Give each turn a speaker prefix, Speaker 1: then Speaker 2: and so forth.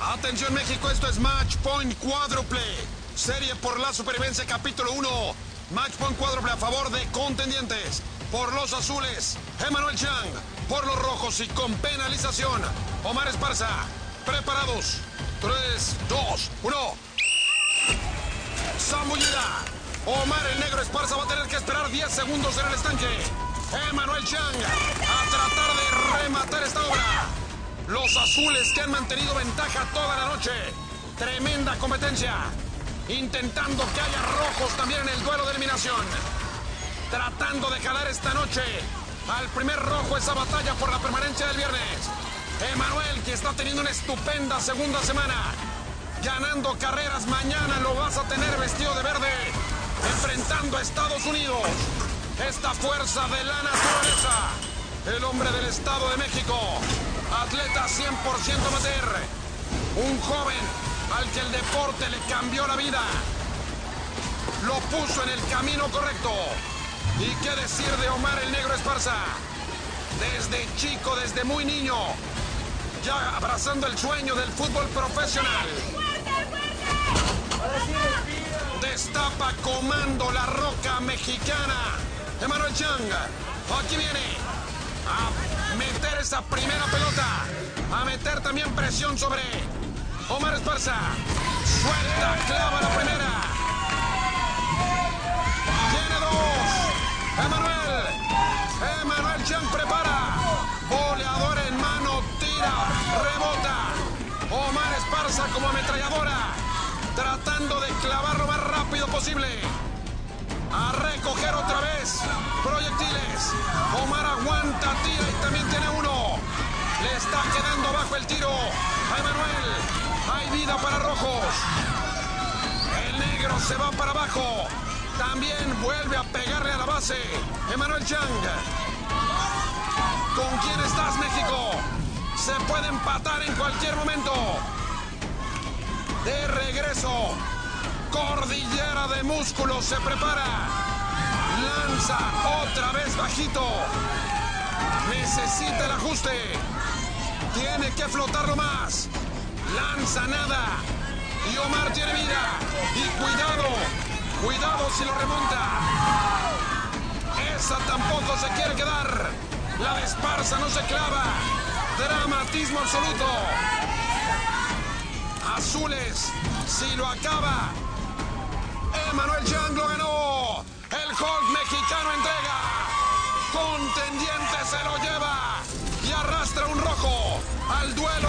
Speaker 1: Atención México, esto es Match Point Cuádruple. Serie por la supervivencia, capítulo 1. Match Point Cuádruple a favor de contendientes. Por los azules, Emmanuel Chang. Por los rojos y con penalización, Omar Esparza. Preparados. 3, 2, 1. Zambullida. Omar el negro Esparza va a tener que esperar 10 segundos en el estanque. Emmanuel Chang a tratar de rematar esta obra. Los azules que han mantenido ventaja toda la noche. Tremenda competencia. Intentando que haya rojos también en el duelo de eliminación. Tratando de jalar esta noche al primer rojo esa batalla por la permanencia del viernes. Emmanuel, que está teniendo una estupenda segunda semana. Ganando carreras, mañana lo vas a tener vestido de verde. Enfrentando a Estados Unidos. Esta fuerza de la naturaleza. El hombre del Estado de México. Atleta 100% amateur. Un joven al que el deporte le cambió la vida. Lo puso en el camino correcto. ¿Y qué decir de Omar el negro Esparza? Desde chico, desde muy niño, ya abrazando el sueño del fútbol profesional. Destapa comando la roca mexicana. Emmanuel Chang, aquí viene a meter esa primera pelota, a meter también presión sobre Omar Esparza. Suelta, clava la primera. Tiene dos. Emmanuel Chang prepara. Boleador en mano, tira, rebota. Omar Esparza como ametralladora, tratando de clavar lo más rápido posible. A recoger otra vez proyectiles. Omar aguanta, tira y también tiene uno. Le está quedando abajo el tiro a Emmanuel. Hay vida para rojos. El negro se va para abajo. También vuelve a pegarle a la base Emmanuel Chang. ¿Con quién estás, México? Se puede empatar en cualquier momento. De regreso. Cordillera de músculos se prepara. Lanza otra vez bajito. Necesita el ajuste. Tiene que flotarlo más. Lanza nada. Y Omar tiene vida. Y cuidado. Cuidado si lo remonta. Esa tampoco se quiere quedar. La de Esparza no se clava. Dramatismo absoluto. Azules, si lo acaba. Emmanuel Chang lo ganó. El Hulk mexicano entrega. Contendiente se lo lleva. Y arrastra un rojo al duelo.